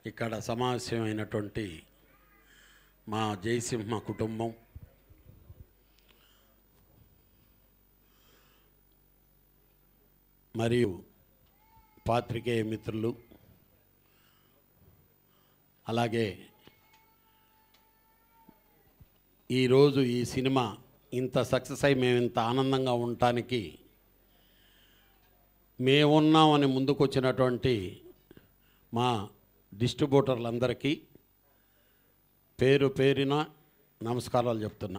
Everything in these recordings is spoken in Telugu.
ఇక్కడ సమావేశమైనటువంటి మా జయసింహ కుటుంబం, మరియు పాత్రికేయ మిత్రులు, అలాగే ఈరోజు ఈ సినిమా ఇంత సక్సెస్ అయి మేము ఇంత ఆనందంగా ఉండటానికి మేమున్నామని ముందుకొచ్చినటువంటి మా డిస్ట్రిబ్యూటర్లందరికీ పేరు పేరిన నమస్కారాలు చెప్తున్నా.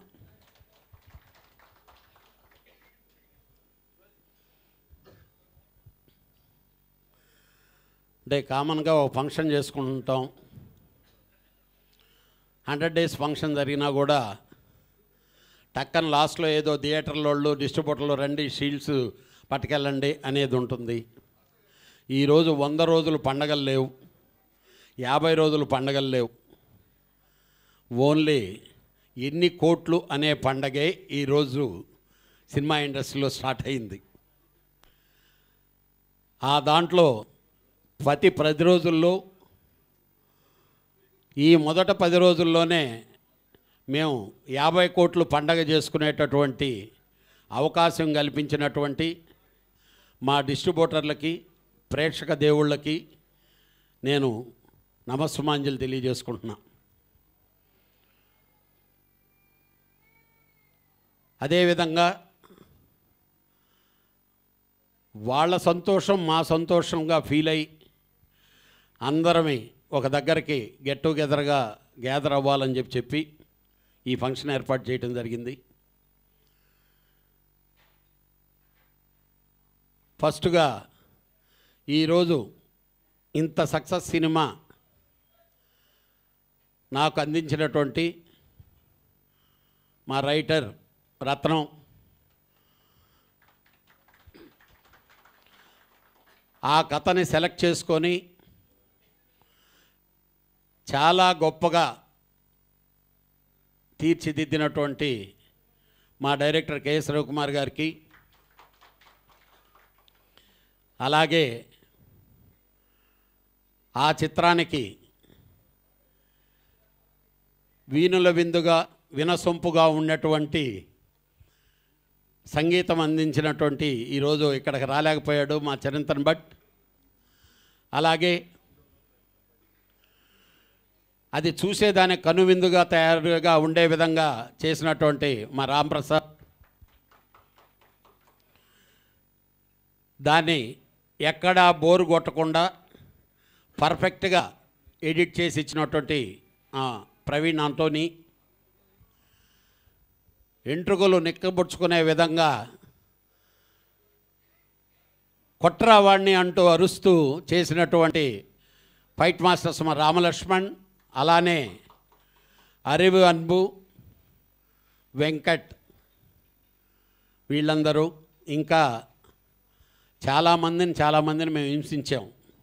అంటే కామన్గా ఒక ఫంక్షన్ చేసుకుంటాం, 100 days ఫంక్షన్ జరిగినా కూడా టక్కన లాస్ట్లో ఏదో థియేటర్ల వాళ్ళు డిస్ట్రిబ్యూటర్లు రండి షీల్డ్స్ పట్టుకెళ్ళండి అనేది ఉంటుంది. ఈరోజు 100 రోజులు పండగలు లేవు, 50 రోజులు పండగలు లేవు, ఓన్లీ ఎన్ని కోట్లు అనే పండగే ఈరోజు సినిమా ఇండస్ట్రీలో స్టార్ట్ అయింది. ఆ దాంట్లో ప్రతి 10 రోజుల్లో ఈ మొదట 10 రోజుల్లోనే మేము 50 కోట్లు పండగ చేసుకునేటటువంటి అవకాశం కల్పించినటువంటి మా డిస్ట్రిబ్యూటర్లకి, ప్రేక్షక దేవుళ్ళకి నేను నమస్సుమాంజలి తెలియజేసుకుంటున్నా. అదేవిధంగా వాళ్ళ సంతోషం మా సంతోషంగా ఫీల్ అయ్యి అందరమే ఒక దగ్గరికి గెట్ టుగెదర్గా గ్యాదర్ అవ్వాలని చెప్పి ఈ ఫంక్షన్ ఏర్పాటు చేయడం జరిగింది. ఫస్ట్గా ఈరోజు ఇంత సక్సెస్ సినిమా నాకు అందించినటువంటి మా రైటర్ రత్నం, ఆ కథని సెలెక్ట్ చేసుకొని చాలా గొప్పగా తీర్చిదిద్దినటువంటి మా డైరెక్టర్ కెఎస్ రవికుమార్ గారికి, అలాగే ఆ చిత్రానికి వీణుల విందుగా వినసొంపుగా ఉన్నటువంటి సంగీతం అందించినటువంటి ఈరోజు ఇక్కడికి రాలేకపోయాడు మా చరింతన్ భట్, అలాగే అది చూసేదానికి కనువిందుగా తయారుగా ఉండే విధంగా చేసినటువంటి మా రాంప్రసాద్, దాన్ని ఎక్కడా బోరు కొట్టకుండా పర్ఫెక్ట్గా ఎడిట్ చేసి ఇచ్చినటువంటి ప్రవీణ్ ఆంటోనీ, ఎంట్రుకలు నిక్కబుచ్చుకునే విధంగా కొట్రావాణ్ణి అంటూ అరుస్తూ చేసినటువంటి ఫైట్ మాస్టర్స్ మా రామలక్ష్మణ్, అలానే అరివు అన్బు, వెంకట్, వీళ్ళందరూ ఇంకా చాలామందిని మేము హింసించాం.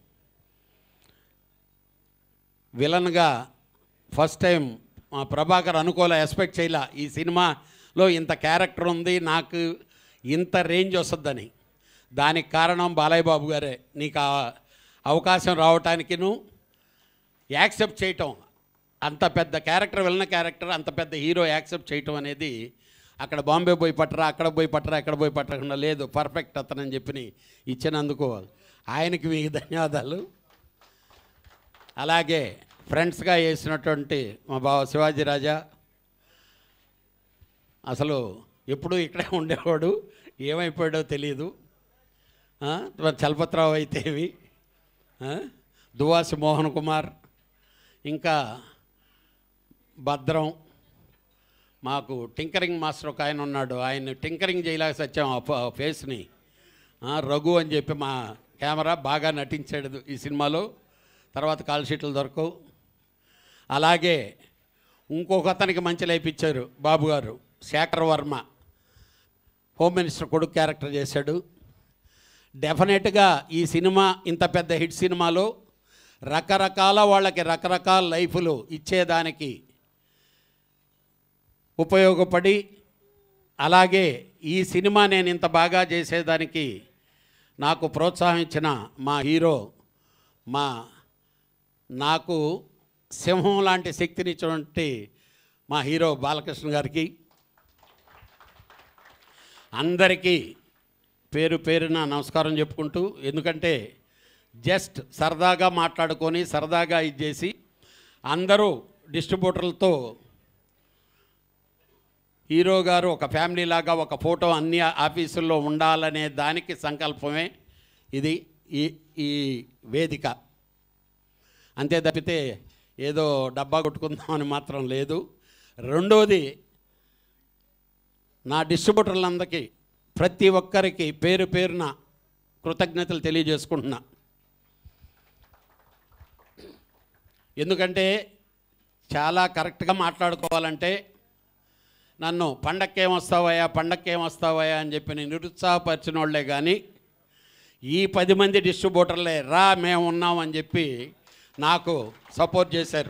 విలన్గా ఫస్ట్ టైం మా ప్రభాకర్ ఎక్స్పెక్ట్ చేయలే ఈ సినిమాలో ఇంత క్యారెక్టర్ ఉంది, నాకు ఇంత రేంజ్ వస్తుందని. దానికి కారణం బాలయ్య బాబు గారే. నీకు అవకాశం రావటానికి నువ్వు యాక్సెప్ట్ చేయటం, అంత పెద్ద క్యారెక్టర్, విలన్ క్యారెక్టర్, అంత పెద్ద హీరో యాక్సెప్ట్ చేయటం అనేది అక్కడ బాంబే పోయి పట్టరా, అక్కడ పోయి పట్టరా, ఎక్కడ పోయి పట్టకుండా లేదు, పర్ఫెక్ట్ అతనని చెప్పి ఇచ్చినందుకు ఆయనకి మీకు ధన్యవాదాలు. అలాగే ఫ్రెండ్స్గా చేసినటువంటి మా బావ శివాజీ రాజా, అసలు ఎప్పుడూ ఇక్కడే ఉండేవాడు, ఏమైపోయాడో తెలియదు. చలపతిరావు అయితేవి, దువాసి మోహన్ కుమార్, ఇంకా భద్రం, మాకు టింకరింగ్ మాస్టర్ ఒక ఆయన ఉన్నాడు, ఆయన టింకరింగ్ చేయలేక సచ్చాం ఆ ఫేస్ని. రఘు అని చెప్పి మా కెమెరా బాగా నటించాడు ఈ సినిమాలో, తర్వాత కాల్ షీట్లు దొరకవు. అలాగే ఇంకొక అతనికి మంచి లైఫ్ ఇచ్చారు బాబు గారు, శేఖర్ వర్మ, హోమ్ మినిస్టర్ కొడుకు క్యారెక్టర్ చేశాడు. డెఫినెట్గా ఈ సినిమా ఇంత పెద్ద హిట్ సినిమాలో రకరకాల వాళ్ళకి రకరకాల లైఫ్లు ఇచ్చేదానికి ఉపయోగపడి, అలాగే ఈ సినిమా నేను ఇంత బాగా చేసేదానికి నాకు ప్రోత్సాహం ఇచ్చిన మా హీరో, మా నాకు సింహం లాంటి శక్తినిచ్చినటువంటి మా హీరో బాలకృష్ణ గారికి, అందరికీ పేరు పేరున నమస్కారం చెప్పుకుంటూ, ఎందుకంటే జస్ట్ సరదాగా మాట్లాడుకొని సరదాగా ఇది చేసి అందరూ డిస్ట్రిబ్యూటర్లతో హీరో గారు ఒక ఫ్యామిలీ లాగా ఒక ఫోటో అన్ని ఆఫీసుల్లో ఉండాలనే దానికి సంకల్పమే ఇది ఈ వేదిక. అంతే తప్పితే ఏదో డబ్బా కొట్టుకుందామని మాత్రం లేదు. రెండోది, నా డిస్ట్రిబ్యూటర్లందరికీ ప్రతి ఒక్కరికి పేరు పేరున కృతజ్ఞతలు తెలియజేసుకుంటున్నా. ఎందుకంటే చాలా కరెక్ట్గా మాట్లాడుకోవాలంటే నన్ను పండక్కేమొస్తావయ్యా అని చెప్పి నేను నిరుత్సాహపరిచిన వాళ్ళే కానీ ఈ 10 మంది డిస్ట్రిబ్యూటర్లే రా మేము ఉన్నామని చెప్పి నాకు సపోర్ట్ చేశారు.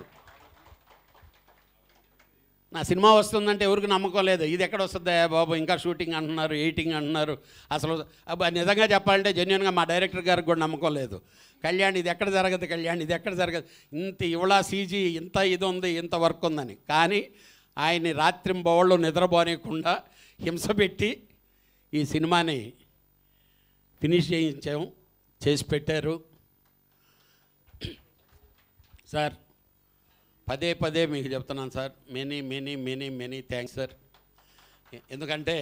నా సినిమా వస్తుందంటే ఎవరికి నమ్మకం లేదు. ఇది ఎక్కడ వస్తుందా బాబు, ఇంకా షూటింగ్ అంటున్నారు, ఎడిటింగ్ అంటున్నారు. అసలు నిజంగా చెప్పాలంటే జెన్యున్గా మా డైరెక్టర్ గారికి కూడా నమ్మకం లేదు. కళ్యాణ్ ఇది ఎక్కడ జరగదు, కళ్యాణ్ ఇది ఎక్కడ జరగదు, ఇంత ఇవళ సీజీ ఇంత ఇది ఉంది, ఇంత వర్క్ ఉందని. కానీ ఆయన్ని రాత్రింబవళ్ళు నిద్రపోనీయకుండా హింస పెట్టి ఈ సినిమాని ఫినిష్ చేసి పెట్టారు. సార్ పదే మీకు చెప్తున్నాను సార్, మెనీ థ్యాంక్స్ సార్. ఎందుకంటే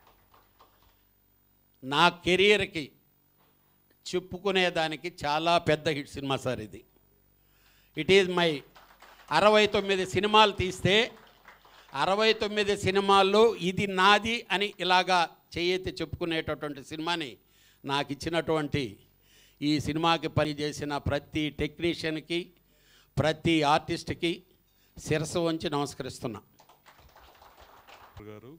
నా కెరియర్కి చెప్పుకునేదానికి చాలా పెద్ద హిట్ సినిమా సార్ ఇది. ఇట్ ఈజ్ మై 69 సినిమాలు తీస్తే 69 సినిమాల్లో ఇది నాది అని ఇలాగా చేయెత్తి చెప్పుకునేటటువంటి సినిమాని నాకు ఇచ్చినటువంటి ఈ సినిమాకి పనిచేసిన ప్రతి టెక్నీషియన్కి, ప్రతి ఆర్టిస్ట్కి శిరస్సు వంచి నమస్కరిస్తున్నా. గారు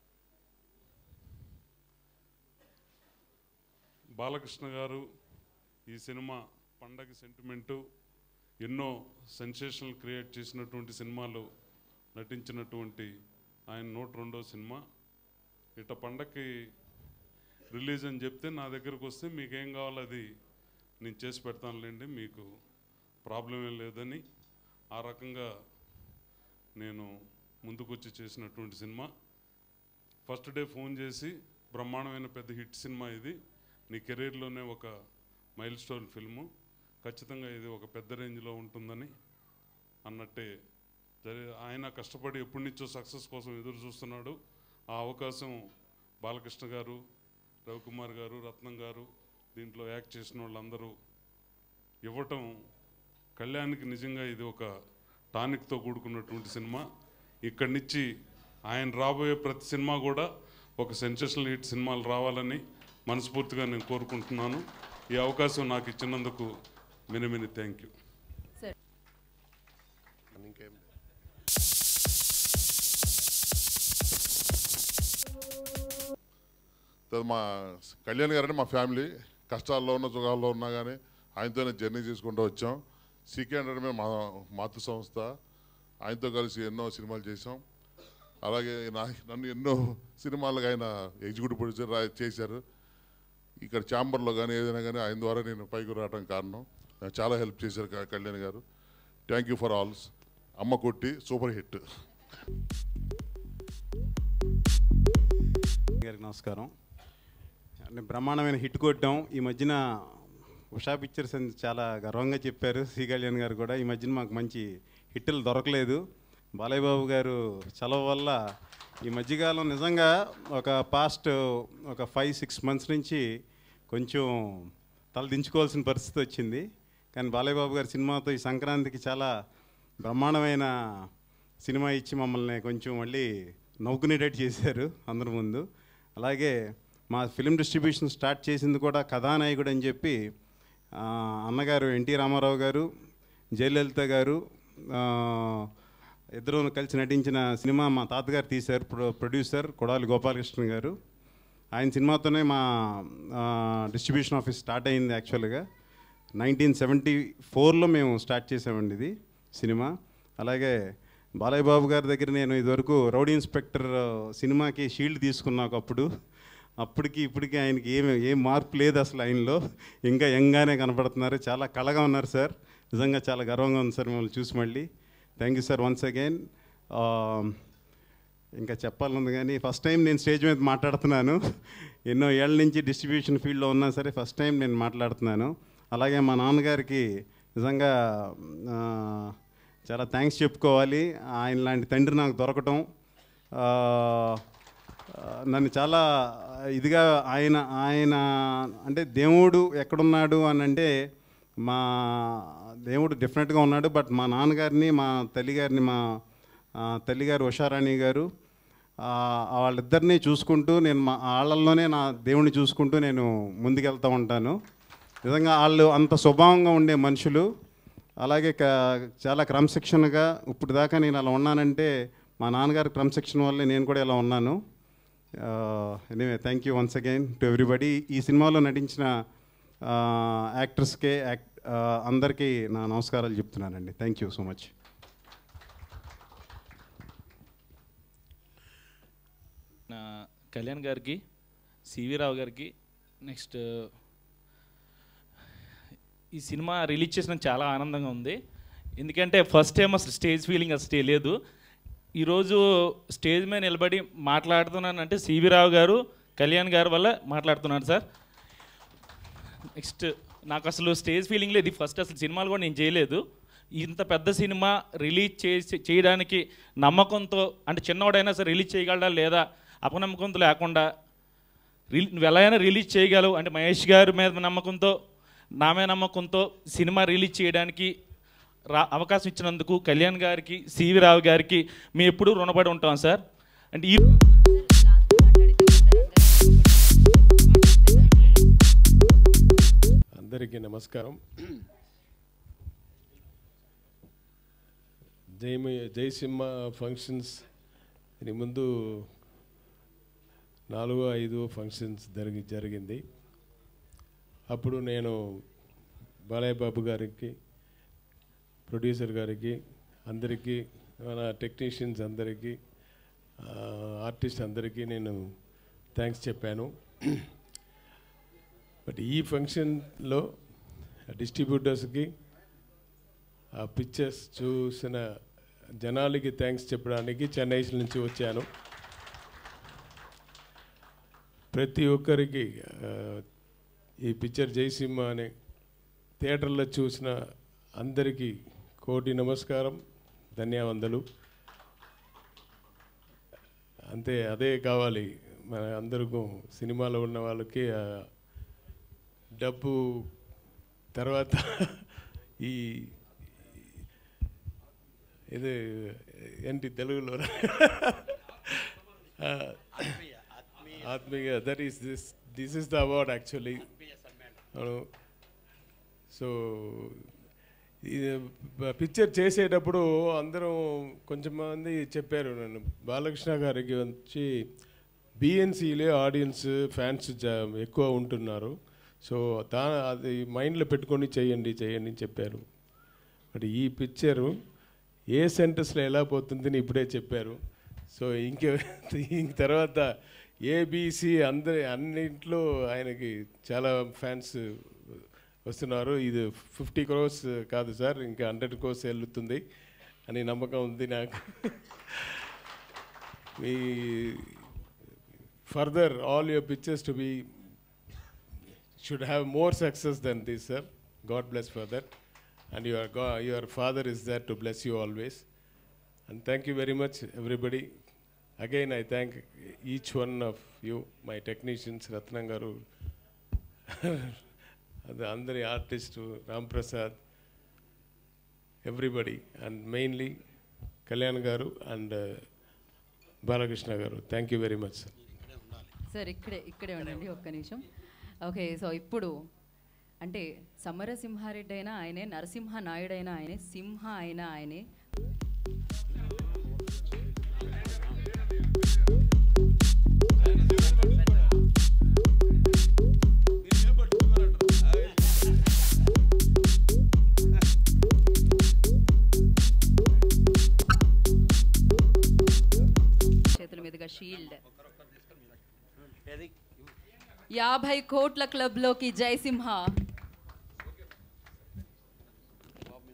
బాలకృష్ణ గారు ఈ సినిమా పండగ సెంటిమెంటు, ఎన్నో సెన్సేషనల్ క్రియేట్ చేసినటువంటి సినిమాలు నటించినటువంటి ఆయన 102వ సినిమా. ఇట పండగకి రిలీజ్ అని చెప్తే నా దగ్గరకు వస్తే మీకేం కావాలో అది నేను చేసి పెడతానులేండి, మీకు ప్రాబ్లం ఏం లేదని ఆ రకంగా నేను ముందుకొచ్చి చేసినటువంటి సినిమా. ఫస్ట్ డే ఫోన్ చేసి బ్రహ్మాండమైన పెద్ద హిట్ సినిమా ఇది, నీ కెరీర్లోనే ఒక మైల్ స్టోన్ ఫిల్ము, ఖచ్చితంగా ఇది ఒక పెద్ద రేంజ్లో ఉంటుందని అన్నట్టే ఆయన కష్టపడి ఎప్పటి నుంచో సక్సెస్ కోసం ఎదురు చూస్తున్నాడు. ఆ అవకాశం బాలకృష్ణ గారు, రవికుమార్ గారు, రత్నం గారు, దీంట్లో యాక్ట్ చేసిన వాళ్ళందరూ ఇవ్వటం కళ్యాణ్కి నిజంగా ఇది ఒక టానిక్తో కూడుకున్నటువంటి సినిమా. ఇక్కడి నుంచి ఆయన రాబోయే ప్రతి సినిమా కూడా ఒక సెన్సేషనల్ హిట్ సినిమాలు రావాలని మనస్ఫూర్తిగా నేను కోరుకుంటున్నాను. ఈ అవకాశం నాకు ఇచ్చినందుకు మెనీ థ్యాంక్ యూ. మా కళ్యాణ్ గారంటే మా ఫ్యామిలీ, కష్టాల్లో ఉన్న సుఖాల్లో ఉన్నా కానీ ఆయనతోనే జర్నీ చేసుకుంటూ వచ్చాం. సీకే అంటే మా మాతృ సంస్థ, ఆయనతో కలిసి ఎన్నో సినిమాలు చేసాం. అలాగే నన్ను ఎన్నో సినిమాలకు ఆయన ఎగ్జిక్యూటివ్ ప్రొడ్యూసర్ చేశారు. ఇక్కడ ఛాంబర్లో కానీ ఏదైనా కానీ ఆయన ద్వారా నేను పైకి రావడం కారణం. నాకు చాలా హెల్ప్ చేశారు కళ్యాణ్ గారు. Thank you for all. అమ్మ కొట్టి సూపర్ హిట్. గారికి నమస్కారం. బ్రహ్మాండమైన హిట్ కొట్టాం. ఈ మధ్యన ఉషా పిక్చర్స్ అని చాలా గర్వంగా చెప్పారు సి కళ్యాణ్ గారు కూడా. ఈ మధ్యన మాకు మంచి హిట్లు దొరకలేదు. బాలయ్య బాబు గారు చలవ వల్ల ఈ మధ్యకాలం నిజంగా పాస్ట్ 5-6 మంత్స్ నుంచి కొంచెం తలదించుకోవాల్సిన పరిస్థితి వచ్చింది. కానీ బాలయ్య బాబు గారి సినిమాతో ఈ సంక్రాంతికి చాలా బ్రహ్మాండమైన సినిమా ఇచ్చి మమ్మల్ని కొంచెం మళ్ళీ నవ్వుకునేటట్టు చేశారు అందరి ముందు. అలాగే మా ఫిలిం డిస్ట్రిబ్యూషన్ స్టార్ట్ చేసింది కూడా కథానాయకుడు అని చెప్పి అన్నగారు ఎన్టీ రామారావు గారు, జయలలిత గారు ఇద్దరు కలిసి నటించిన సినిమా మా తాతగారు తీశారు. ప్రొడ్యూసర్ కొడాలి గోపాలకృష్ణ గారు. ఆయన సినిమాతోనే మా డిస్ట్రిబ్యూషన్ ఆఫీస్ స్టార్ట్ అయింది. యాక్చువల్గా 1974లో మేము స్టార్ట్ చేసామండి ఇది సినిమా. అలాగే బాలయ్య బాబు గారి దగ్గర నేను ఇదివరకు రౌడీ ఇన్స్పెక్టర్ సినిమాకి షీల్డ్ తీసుకున్నా ఒకప్పుడు. అప్పటికి ఇప్పటికీ ఆయనకి ఏం మార్పు లేదు అసలు. ఆయనలో ఇంకా యంగానే కనపడుతున్నారు. చాలా కళగా ఉన్నారు సార్. నిజంగా చాలా గర్వంగా ఉంది సార్ మిమ్మల్ని చూసి మళ్ళీ. Thank you sir once again. ఇంకా చెప్పాలనుంది కానీ ఫస్ట్ టైం నేను స్టేజ్ మీద మాట్లాడుతున్నాను. ఎన్నో ఏళ్ళ నుంచి డిస్ట్రిబ్యూషన్ ఫీల్డ్లో ఉన్నా సరే ఫస్ట్ టైం నేను మాట్లాడుతున్నాను. అలాగే మా నాన్నగారికి నిజంగా చాలా థ్యాంక్స్ చెప్పుకోవాలి. ఆయన లాంటి తండ్రి నాకు దొరకటం, నన్ను చాలా ఇదిగా ఆయన అంటే దేవుడు ఎక్కడున్నాడు అని అంటే మా దేవుడు డెఫినెట్గా ఉన్నాడు. బట్ మా నాన్నగారిని, మా తల్లిగారిని, మా తల్లిగారు ఉషారాణి గారు, వాళ్ళిద్దరినీ చూసుకుంటూ నేను వాళ్ళల్లోనే నా దేవుణ్ణి చూసుకుంటూ నేను ముందుకెళ్తూ ఉంటాను. నిజంగా వాళ్ళు అంత స్వభావంగా ఉండే మనుషులు. అలాగే చాలా క్రమశిక్షణగా ఇప్పుడు దాకా నేను అలా ఉన్నానంటే మా నాన్నగారి క్రమశిక్షణ వల్లే నేను కూడా ఇలా ఉన్నాను. Anyway thank you once again to everybody. ఈ సినిమాలో నటించిన యాక్టర్స్కే అందరికీ నా నమస్కారాలు చెప్తున్నానండి. Thank you so much. Kalyan గారికి, సివి రావు గారికి, నెక్స్ట్ ఈ సినిమా రిలీజ్ చేసిన చాలా ఆనందంగా ఉంది. ఎందుకంటే ఫస్ట్ టైం అసలు స్టేజ్ ఫీలింగ్ అసలు లేదు. ఈరోజు స్టేజ్ మీద నిలబడి మాట్లాడుతున్నానంటే సివి రావు గారు, కళ్యాణ్ గారు వల్ల మాట్లాడుతున్నాను సార్. నెక్స్ట్ నాకు అసలు స్టేజ్ ఫీలింగ్ లేదు. ఫస్ట్ అసలు సినిమాలు కూడా నేను చేయలేదు. ఇంత పెద్ద సినిమా రిలీజ్ చేయడానికి నమ్మకంతో, అంటే చిన్నవాడైనా సరే రిలీజ్ చేయగలడా లేదా అపనమ్మకంతో లేకుండా నువ్వు ఎలా అయినా రిలీజ్ చేయగలవు అంటే మహేష్ గారి మీద నమ్మకంతో, నా మీద నమ్మకంతో సినిమా రిలీజ్ చేయడానికి అవకాశం ఇచ్చినందుకు కళ్యాణ్ గారికి, సివి రావు గారికి మేము ఎప్పుడూ రుణపడి ఉంటాం సార్. అంటే ఈ అందరికీ నమస్కారం. జయసింహ ఫంక్షన్స్ దీని ముందు 4-5 ఫంక్షన్స్ జరిగింది. అప్పుడు నేను బాలయ్య బాబు గారికి, ప్రొడ్యూసర్ గారికి, అందరికీ, మన టెక్నీషియన్స్ అందరికీ, ఆర్టిస్ట్ అందరికీ నేను థ్యాంక్స్ చెప్పాను. బట్ ఈ ఫంక్షన్లో డిస్ట్రిబ్యూటర్స్కి, ఆ పిక్చర్స్ చూసిన జనాలకి థ్యాంక్స్ చెప్పడానికి చెన్నై నుంచి వచ్చాను. ప్రతి ఒక్కరికి ఈ పిక్చర్ జయసింహ అనే థియేటర్లో చూసిన అందరికీ కోటి నమస్కారం, ధన్యవాదాలు. అంతే, అదే కావాలి మన అందరికీ. సినిమాలో ఉన్న వాళ్ళకి డబ్బు తర్వాత ఈ ఇది ఏంటి తెలుగులో ఆత్మీయ, that is this is the award actually. So picture చేసేటప్పుడు అందరం కొంచెం మంది చెప్పారు నన్ను, బాలకృష్ణ గారికి వచ్చి బిఎన్సీలే ఆడియన్స్ ఫ్యాన్స్ ఎక్కువ ఉంటున్నారు, సో అది మైండ్లో పెట్టుకొని చేయండి అని చెప్పారు. బట్ ఈ పిక్చరు ఏ సెంటర్స్లో ఎలా పోతుందని ఇప్పుడే చెప్పారు. సో ఇంక తర్వాత ఏబిసి అన్నింట్లో ఆయనకి చాలా ఫ్యాన్స్ వస్తున్నారు. ఇది 50 crores కాదు సార్, ఇంకా 100 crores వెళ్తుంది అని నమ్మకం ఉంది నాకు. మీ further all your pictures to be should have more success than this, sir. God bless for that. And your father is there to bless you always. And thank you very much, everybody. Again, I thank each one of you, my technicians, Ratnangaru, the Andhari artist, Ram Prasad, everybody, and mainly Kalyan Garu and Balakrishna Garu. Thank you very much, sir. Sir, ikkade unandi ఒక్క నిమిషం. ఓకే, సో ఇప్పుడు అంటే సమరసింహారెడ్డి అయినా ఆయనే, నరసింహ నాయుడు అయినా ఆయనే, సింహ అయినా ఆయనే. చేతుల మీదుగా షీల్డ్. 50 కోట్ల క్లబ్లోకి జయసింహ.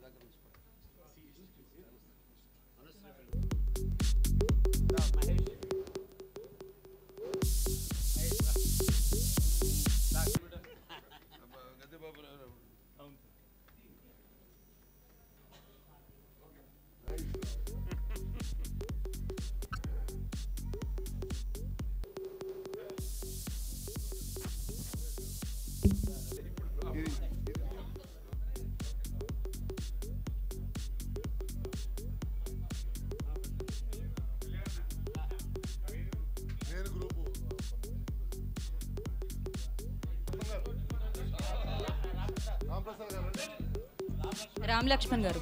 రామ్ లక్ష్మణ్ గారు,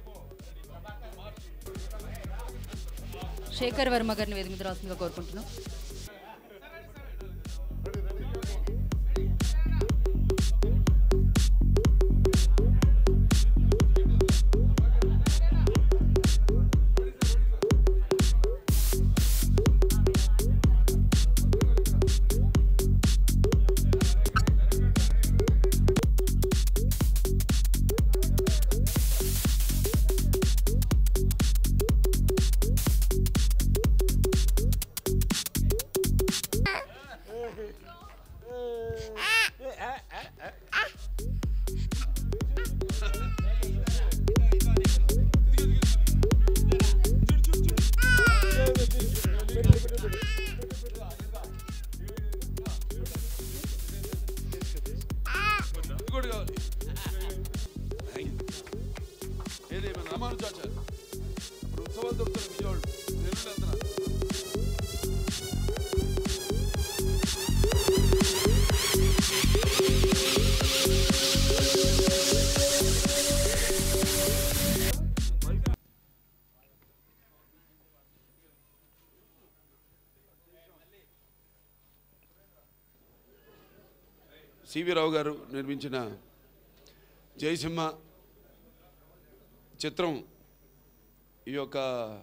శేఖర్ వర్మ గారిని వేదిక మీద రాసిందిగా కోరుకుంటున్నాం. సివి రావు గారు నిర్మించిన జయసింహ చిత్రం ఈ యొక్క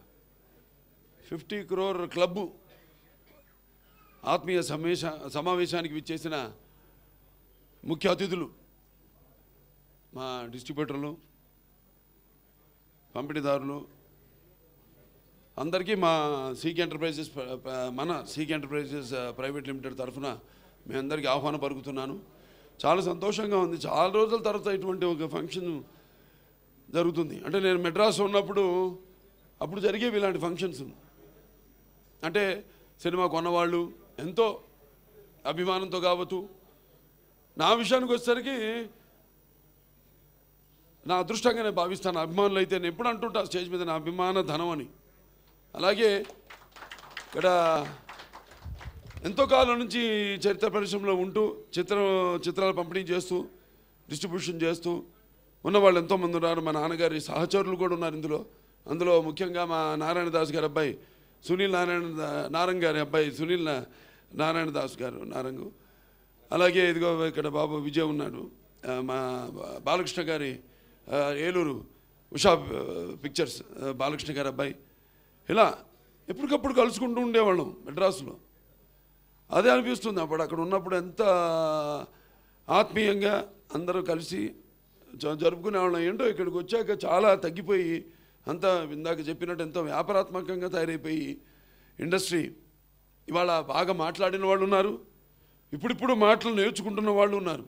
50 crore క్లబ్బు ఆత్మీయ సమావేశానికి విచ్చేసిన ముఖ్య అతిథులు మా డిస్ట్రిబ్యూటర్లు, పంపిణీదారులు అందరికీ మా సీకే ఎంటర్ప్రైజెస్ ప్రైవేట్ లిమిటెడ్ తరఫున మీ అందరికీ ఆహ్వానం పలుకుతున్నాను. చాలా సంతోషంగా ఉంది. చాలా రోజుల తర్వాత ఇటువంటి ఒక ఫంక్షన్ జరుగుతుంది. అంటే నేను మెడ్రాస్ ఉన్నప్పుడు అప్పుడు జరిగేవి ఇలాంటి ఫంక్షన్స్. అంటే సినిమా కొన్నవాళ్ళు ఎంతో అభిమానంతో కావచ్చు. నా విషయానికి వచ్చేసరికి నా అదృష్టంగా నేను భావిస్తాను. అభిమానులు అయితే నేను ఎప్పుడు అంటుంటా స్టేజ్ మీద నా అభిమాన ధనం అని. అలాగే ఇక్కడ ఎంతో కాలం నుంచి చరిత్ర పరిశ్రమలో ఉంటూ చిత్రాలు పంపిణీ చేస్తూ డిస్ట్రిబ్యూషన్ చేస్తూ ఉన్నవాళ్ళు ఎంతోమంది ఉన్నారు. మా నాన్నగారి సహచరులు కూడా ఉన్నారు అందులో ముఖ్యంగా మా నారాయణ దాస్ గారి అబ్బాయి సునీల్ నారంగ్ గారి అబ్బాయి సునీల్ నారాయణ దాస్ గారు నారంగు. అలాగే ఇదిగో ఇక్కడ బాబు విజయ్ ఉన్నాడు, మా బాలకృష్ణ గారి ఏలూరు ఉషా పిక్చర్స్ బాలకృష్ణ గారి అబ్బాయి. ఇలా ఎప్పటికప్పుడు కలుసుకుంటూ ఉండేవాళ్ళం మెడ్రాసులో. అదే అనిపిస్తుంది అప్పుడు అక్కడ ఉన్నప్పుడు ఎంత ఆత్మీయంగా అందరూ కలిసి జరుపుకునేవాళ్ళం. ఏంటో ఇక్కడికి వచ్చాక చాలా తగ్గిపోయి అంతా ఇందాక చెప్పినట్టు ఎంతో వ్యాపారాత్మకంగా తయారైపోయి ఇండస్ట్రీ ఇవాళ బాగా మాట్లాడిన వాళ్ళు ఉన్నారు, ఇప్పుడిప్పుడు మాటలు నేర్చుకుంటున్న వాళ్ళు ఉన్నారు.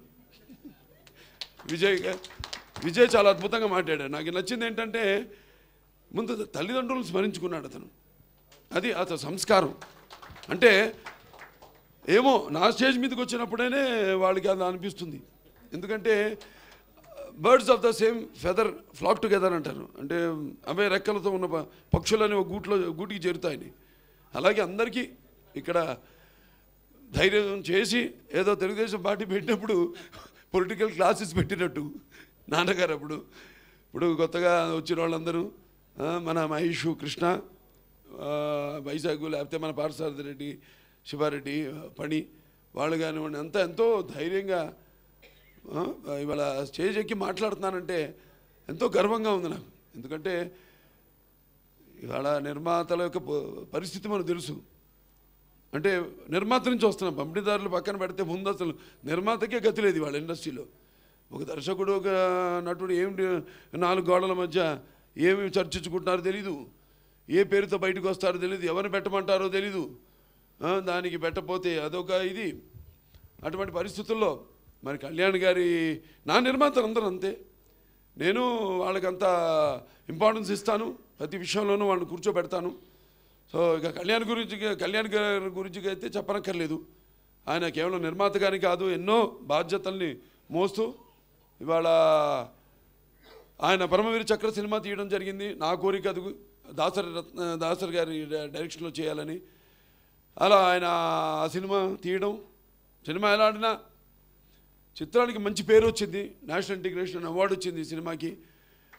విజయ్ చాలా అద్భుతంగా మాట్లాడాడు. నాకు నచ్చింది ఏంటంటే ముందు తల్లిదండ్రులను స్మరించుకున్నాడు అతను. అది అతని సంస్కారం. అంటే ఏమో నా స్టేజ్ మీదకి వచ్చినప్పుడైనే వాళ్ళకి అది అనిపిస్తుంది. ఎందుకంటే birds of the same feather flock together అంటారు. అంటే అవే రెక్కలతో ఉన్న పక్షులని ఒక గూటికి చేరుతాయని. అలాగే అందరికీ ఇక్కడ ధైర్యం చేసి ఏదో తెలుగుదేశం పార్టీ పెట్టినప్పుడు పొలిటికల్ క్లాసెస్ పెట్టినట్టు నాన్నగారు ఇప్పుడు కొత్తగా వచ్చిన వాళ్ళందరూ మన మహేష్ కృష్ణ వైజాగ్, లేకపోతే మన పార్థసారథి రెడ్డి, శివారెడ్డి, పణి వాళ్ళు కానివ్వండి అంతా ఎంతో ధైర్యంగా ఇవాళ స్టేజ్ ఎక్కి మాట్లాడుతున్నానంటే ఎంతో గర్వంగా ఉంది నాకు. ఎందుకంటే ఇవాళ నిర్మాతల యొక్క పరిస్థితి మనకు తెలుసు. అంటే నిర్మాత నుంచి వస్తున్నాం, పంపిణీదారులు పక్కన పెడితే ముందు అసలు నిర్మాతకే గతి లేదు వాళ్ళ ఇండస్ట్రీలో. ఒక దర్శకుడు ఒక నటుడు ఏమిటి 4 గోడల మధ్య ఏమి చర్చించుకుంటున్నారో తెలీదు, ఏ పేరుతో బయటకు వస్తారో తెలీదు, ఎవరిని పెట్టమంటారో తెలీదు, దానికి పెట్టపోతే అదొక ఇది. అటువంటి పరిస్థితుల్లో మరి కళ్యాణ్ గారి నా నిర్మాతలు అందరూ అంతే. నేను వాళ్ళకంత ఇంపార్టెన్స్ ఇస్తాను, ప్రతి విషయంలోనూ వాళ్ళని కూర్చోబెడతాను. సో ఇక కళ్యాణ్ గారి గురించి అయితే చెప్పనక్కర్లేదు. ఆయన కేవలం నిర్మాతగాని కాదు, ఎన్నో బాధ్యతల్ని మోస్తూ ఇవాళ ఆయన పరమవీర చక్ర సినిమా తీయడం జరిగింది. నా కోరిక అది దాసరి గారి డైరెక్షన్లో చేయాలని. అలా ఆయన ఆ సినిమా తీయడం, సినిమా ఎలా ఆడినా చిత్రానికి మంచి పేరు వచ్చింది, నేషనల్ ఇంటిగ్రేషన్ అవార్డు వచ్చింది ఈ సినిమాకి.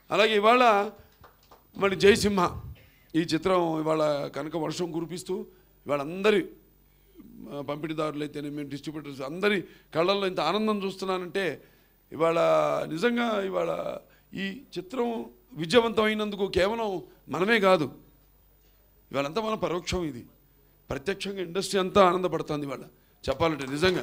అలాగే ఇవాళ మరి జయసింహ ఈ చిత్రం ఇవాళ కనుక వర్షం కురిపిస్తూ ఇవాళ అందరి పంపిణీదారులు అయితేనేమి డిస్ట్రిబ్యూటర్స్ అందరి కళ్ళల్లో ఇంత ఆనందం చూస్తున్నానంటే ఇవాళ నిజంగా ఇవాళ ఈ చిత్రం విజయవంతమైనందుకు కేవలం మనమే కాదు, ఇవాళంతా మన పరోక్షం, ఇది ప్రత్యక్షంగా ఇండస్ట్రీ అంతా ఆనందపడుతుంది ఇవాళ చెప్పాలంటే నిజంగా.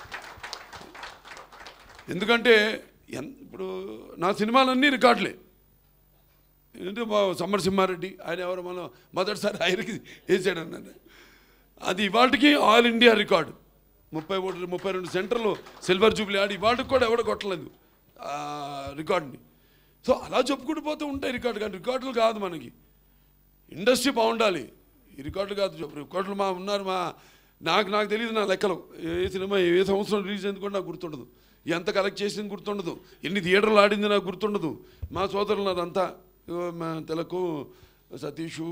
ఎందుకంటే ఇప్పుడు నా సినిమాలన్నీ రికార్డులే. ఏంటంటే సమరసింహారెడ్డి ఆయన ఎవరు మనం మొదటిసారి ఆయనకి వేసాడన్నాను, అది ఇవాళకి ఆల్ ఇండియా రికార్డు. 32 సెంటర్లు సిల్వర్ జూబ్లీ ఆడి ఇవాళకి కూడా ఎవడ కొట్టలేదు రికార్డుని. సో అలా చెప్పుకుంటూ పోతూ ఉంటాయి రికార్డు. కానీ రికార్డులు కాదు, మనకి ఇండస్ట్రీ బాగుండాలి. ఈ రికార్డులు కాదు, రికార్డులు ఉన్నారు నాకు తెలియదు నా లెక్కలు. ఏ సినిమా ఏ సంవత్సరం రిలీజ్ అయింది కూడా నాకు గుర్తుండదు, ఎంత కలెక్ట్ చేసింది గుర్తుండదు, ఎన్ని థియేటర్లు ఆడింది నాకు గుర్తుండదు. మా సోదరులు అదంతా తెలకు సతీషు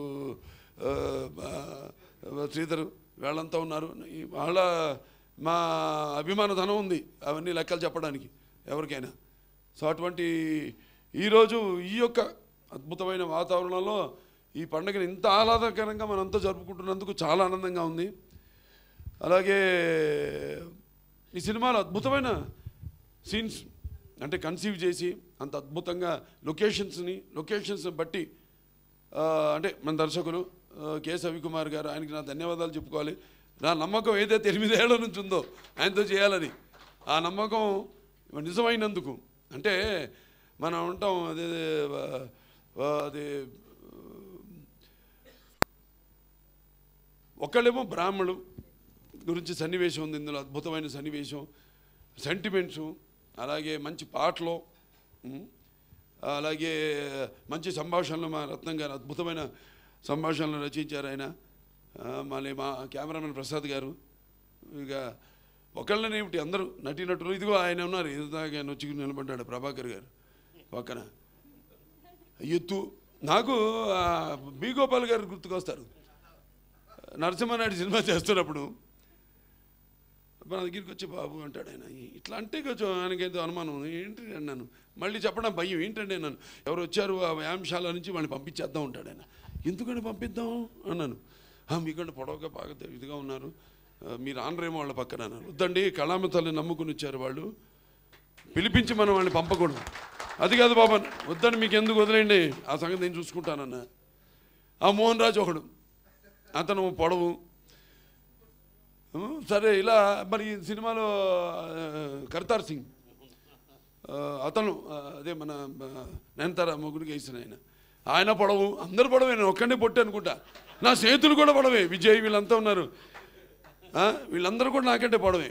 శ్రీధర్ వాళ్ళంతా ఉన్నారు. వాళ్ళ మా అభిమాన ధనం ఉంది అవన్నీ లెక్కలు చెప్పడానికి ఎవరికైనా. సో అటువంటి ఈరోజు ఈ యొక్క అద్భుతమైన వాతావరణంలో ఈ పండుగను ఇంత ఆహ్లాదకరంగా మనంతా జరుపుకుంటున్నందుకు చాలా ఆనందంగా ఉంది. అలాగే ఈ సినిమాలో అద్భుతమైన సీన్స్ అంటే కన్సీవ్ చేసి అంత అద్భుతంగా లొకేషన్స్ బట్టి అంటే మన దర్శకులు కె సవికుమార్ గారు, ఆయనకి నా ధన్యవాదాలు చెప్పుకోవాలి. నా నమ్మకం ఏదైతే 8 ఏళ్ల నుంచి ఉందో ఆయనతో చేయాలని, ఆ నమ్మకం నిజమైనందుకు. అంటే మనం ఉంటాం అదే ఒకళ్ళేమో బ్రాహ్మణులు గురించి సన్నివేశం ఉంది ఇందులో, అద్భుతమైన సన్నివేశం, సెంటిమెంట్సు, అలాగే మంచి పాటలు, అలాగే మంచి సంభాషణలు. మా రత్నం గారు అద్భుతమైన సంభాషణలు రచించారు ఆయన. మళ్ళీ మా కెమెరామెన్ ప్రసాద్ గారు. ఇక ఒకళ్ళనే ఏమిటి అందరూ నటీనటులు. ఇదిగో ఆయన ఉన్నారు, ఇదిదాకా ఆయన వచ్చి నిలబడ్డాడు ప్రభాకర్ గారు పక్కన. ఎత్తు నాకు బి గోపాల్ గారు గుర్తుకొస్తారు. నరసింహనాయుడు సినిమా చేస్తున్నప్పుడు మన దగ్గరికి వచ్చి బాబు అంటాడు ఆయన, ఇట్లా అంటే కొంచెం ఆయనకేదో అనుమానం, ఏంటి అన్నాను. మళ్ళీ చెప్పడం భయం, ఏంటంటే నన్ను ఎవరు వచ్చారు ఆ వ్యాయామశాల నుంచి వాళ్ళని పంపించేద్దాం ఉంటాడు ఆయన. ఎందుకని పంపిద్దాం అన్నాను. మీకంటే పొడవుగా బాగా ఇదిగా ఉన్నారు, మీరు ఆనరేమో వాళ్ళ పక్కన అన్నారు. వద్దండి, కళామతల్ని నమ్ముకుని వచ్చారు వాళ్ళు, పిలిపించి మనం వాళ్ళని పంపకూడదు. అది కాదు బాబా, వద్దని మీకు ఎందుకు వదిలేండి, ఆ సంగతి నేను చూసుకుంటానన్న. ఆ మోహన్ రాజు ఒకడు, అతను పొడవు. సరే ఇలా మరి సినిమాలో కర్తార్ సింగ్ అతను అదే మన నయనతార మొగుడికి వేసిన ఆయన పొడవు. అందరు పొడవే, నేను ఒక్కడే పొట్టి అనుకుంటా. నా స్నేహితులు కూడా పొడవే, విజయ్ వీళ్ళంతా ఉన్నారు, వీళ్ళందరూ కూడా నాకంటే పొడవే.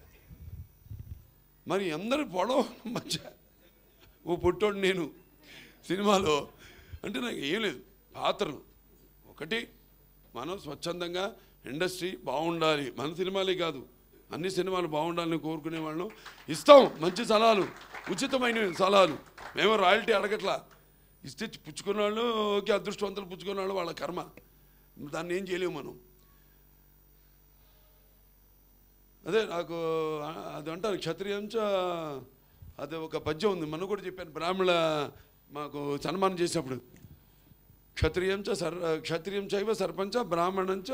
మరి అందరు పొడవు మధ్య ఓ పొట్టోడు నేను సినిమాలో. అంటే నాకు ఏం లేదు, పాత్రలు ఒకటి, మనం స్వచ్ఛందంగా ఇండస్ట్రీ బాగుండాలి, మన సినిమాలే కాదు అన్ని సినిమాలు బాగుండాలని కోరుకునే వాళ్ళం. ఇస్తాం మంచి సలహాలు, ఉచితమైన సలహాలు. మేము రాయల్టీ అడగట్లా, ఇస్తే పుచ్చుకున్న వాళ్ళు ఓకే, అదృష్టవంతులు పుచ్చుకున్న వాళ్ళు వాళ్ళ కర్మ, దాన్ని ఏం చేయలేము మనం. అదే నాకు అది అంటారు క్షత్రియంచ, అదే ఒక పద్యం ఉంది, మనం కూడా చెప్పాను బ్రాహ్మణ మాకు సన్మానం చేసినప్పుడు. క్షత్రియం చైవ సర్పంచ బ్రాహ్మణంచ.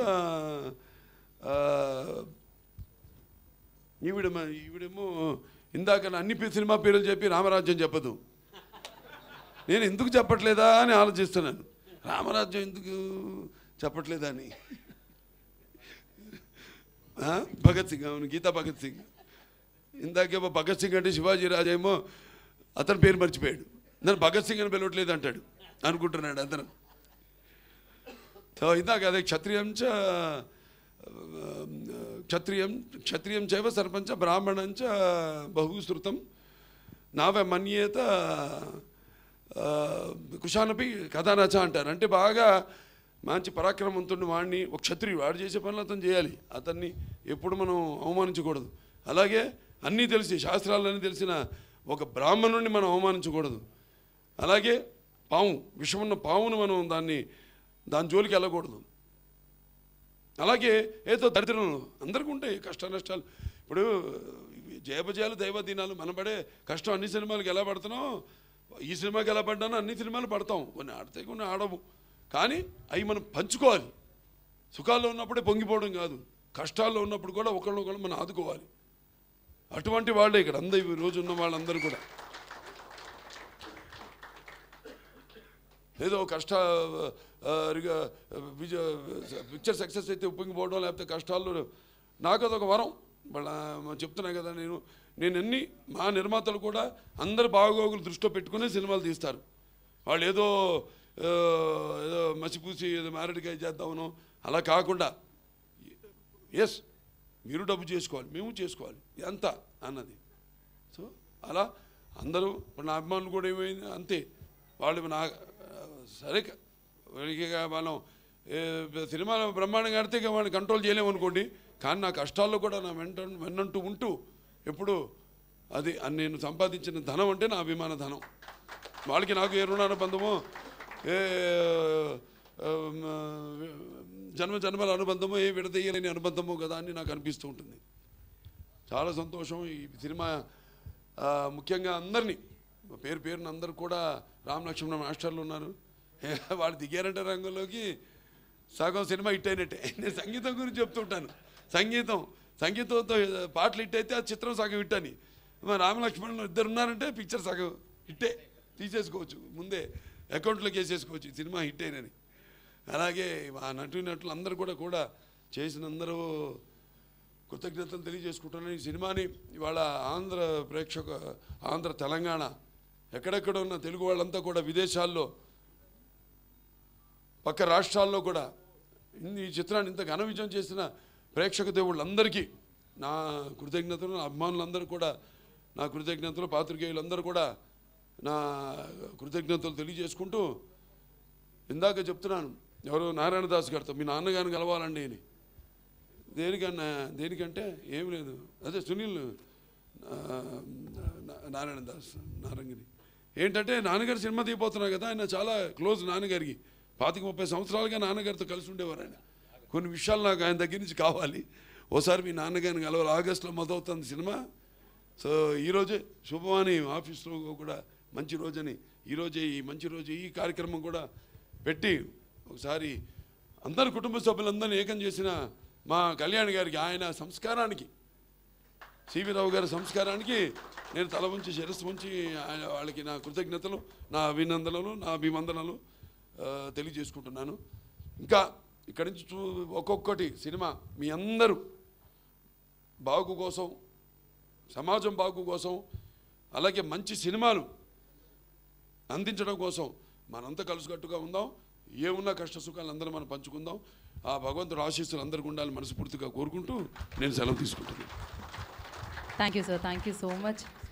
ఈవిడేమో ఇందాక అన్ని సినిమా పేర్లు చెప్పి రామరాజ్యం చెప్పదు. నేను ఎందుకు చెప్పట్లేదా అని ఆలోచిస్తున్నాను, రామరాజ్యం ఎందుకు చెప్పట్లేదా అని. భగత్ సింగ్, అవును గీతా భగత్ సింగ్. ఇందాకేమో భగత్ సింగ్ అంటే శివాజీ రాజేమో అతని పేరు మర్చిపోయాడు, నన్ను భగత్ సింగ్ అని పిలవట్లేదు అంటాడు అనుకుంటున్నాడు అతను. ఇందాక అదే క్షత్రియం చైవ సర్పంచ బ్రాహ్మణంచ బహుశ్రుతం నావ మన్యేత కుషానపి కథానచ అంటారు. అంటే బాగా మంచి పరాక్రమవంతుడిని వాడిని, ఒక క్షత్రియుడు వాడు చేసే పనులు అతను చేయాలి, అతన్ని ఎప్పుడు మనం అవమానించకూడదు. అలాగే అన్నీ తెలిసి శాస్త్రాలన్నీ తెలిసిన ఒక బ్రాహ్మణుడిని మనం అవమానించకూడదు. అలాగే పాము, విషమున్న పామును మనం దాని జోలికి వెళ్ళకూడదు. అలాగే ఏదో దరిద్రంలో అందరికీ ఉంటాయి కష్ట నష్టాలు. ఇప్పుడు జయపజయాలు దైవదీనాలు, మన పడే కష్టం అన్ని సినిమాలకు ఎలా పడుతున్నాం ఈ సినిమాకి ఎలా పడ్డానో అన్ని సినిమాలు పడతాం, కొన్ని ఆడితే కొన్ని ఆడవు, కానీ అవి మనం పంచుకోవాలి. సుఖాల్లో ఉన్నప్పుడే పొంగిపోవడం కాదు, కష్టాల్లో ఉన్నప్పుడు కూడా ఒకళ్ళొకళ్ళు మనం ఆదుకోవాలి. అటువంటి వాళ్ళే ఇక్కడ అందరూ ఈ రోజు ఉన్న వాళ్ళందరూ కూడా. ఏదో పిక్చర్ సక్సెస్ అయితే ఉప్పొంగిపోవడం, లేకపోతే కష్టాల్లో నాకు అదొక వరం. వాళ్ళ చెప్తున్నా కదా, నేను అన్ని మా నిర్మాతలు కూడా అందరు బాగోగులు దృష్టిలో పెట్టుకునే సినిమాలు తీస్తారు. వాళ్ళు ఏదో మసిపూసి ఏదో మారేడుకాయ చేద్దామనో అలా కాకుండా, ఎస్ మీరు డబ్బు చేసుకోవాలి, మేము చేసుకోవాలి, ఎంత అన్నది. సో అలా అందరూ నా అభిమానులు కూడా ఏమైంది అంతే. వాళ్ళు నా సరే మనం సినిమాలో బ్రహ్మాండంగా ఆడితే వాడిని కంట్రోల్ చేయలేము అనుకోండి, కానీ నా కష్టాల్లో కూడా నా వెన్నంటూ ఉంటూ ఎప్పుడు అది నేను సంపాదించిన ధనం అంటే నా అభిమాన ధనం. వాళ్ళకి నాకు ఏ రుణానుబంధమో ఏ జన్మల అనుబంధమో ఏ విడదీయలేని అనుబంధమో కదా అని నాకు అనిపిస్తూ ఉంటుంది. చాలా సంతోషం. ఈ సినిమా ముఖ్యంగా అందరినీ పేరున అందరు కూడా రామ్ లక్ష్మణ మాస్టర్లు ఉన్నారు, వాళ్ళు దిగారంటే రంగంలోకి సగం సినిమా హిట్ అయినట్టే. నేను సంగీతం గురించి చెప్తుంటాను, సంగీతంతో పాటలు హిట్ అయితే ఆ చిత్రం సగం హిట్ అని. మరి రామలక్ష్మణులు ఇద్దరు ఉన్నారంటే పిక్చర్ సగం హిట్టే, తీసేసుకోవచ్చు, ముందే అకౌంట్లోకి వేసేసుకోవచ్చు సినిమా హిట్ అయినని. అలాగే ఆ నటులు అందరూ కూడా చేసిన అందరూ కృతజ్ఞతలు తెలియజేసుకుంటున్నాను. ఈ సినిమాని ఇవాళ ఆంధ్ర తెలంగాణ ఎక్కడెక్కడ ఉన్న తెలుగు వాళ్ళంతా కూడా విదేశాల్లో పక్క రాష్ట్రాల్లో కూడా ఈ చిత్రాన్ని ఇంత ఘన విజయం చేసిన ప్రేక్షక దేవుళ్ళందరికీ నా కృతజ్ఞతలు, నా అభిమానులందరూ కూడా నా కృతజ్ఞతలు, పాత్రికేయులందరూ కూడా నా కృతజ్ఞతలు తెలియజేసుకుంటూ, ఇందాక చెప్తున్నాను ఎవరో నారాయణదాస్ గారితో మీ నాన్నగారిని కలవాలండి అని. దేనికంటే ఏమి లేదు, అదే సునీల్ నారాయణదాస్ నారంగిని ఏంటంటే నాన్నగారు సినిమా తీయబోతున్నారు కదా, ఆయన చాలా క్లోజ్ నాన్నగారికి, 25-30 సంవత్సరాలుగా నాన్నగారితో కలిసి ఉండేవారు ఆయన. కొన్ని విషయాలు నాకు ఆయన దగ్గర నుంచి కావాలి, ఓసారి మీ నాన్నగారిని కలవాలి, ఆగస్టులో మొదలవుతుంది సినిమా. సో ఈరోజే శుభవాణి ఆఫీస్లో కూడా మంచి రోజని, ఈరోజే ఈ మంచి రోజు ఈ కార్యక్రమం కూడా పెట్టి ఒకసారి అందరు కుటుంబ సభ్యులందరినీ ఏకం చేసిన మా కళ్యాణ్ గారికి, ఆయన సంస్కారానికి, సివి రావు గారి సంస్కారానికి నేను తల ఉంచి శిరస్సు ఉంచి వాళ్ళకి నా కృతజ్ఞతలు, నా అభినందనలు, నా అభివందనలు తెలియజేసుకుంటున్నాను. ఇంకా ఇక్కడి నుంచి ఒక్కొక్కటి సినిమా మీ అందరూ బాగు కోసం, సమాజం బాగు కోసం, అలాగే మంచి సినిమాలు అందించడం కోసం మనంతా కలిసికట్టుగా ఉందాం. ఏమున్నా కష్ట సుఖాలు అందరూ మనం పంచుకుందాం. ఆ భగవంతుడు ఆశీస్సులు అందరికీ ఉండాలని మనస్ఫూర్తిగా కోరుకుంటూ నేను సెలవు తీసుకుంటున్నాను. Thank you sir, thank you so much.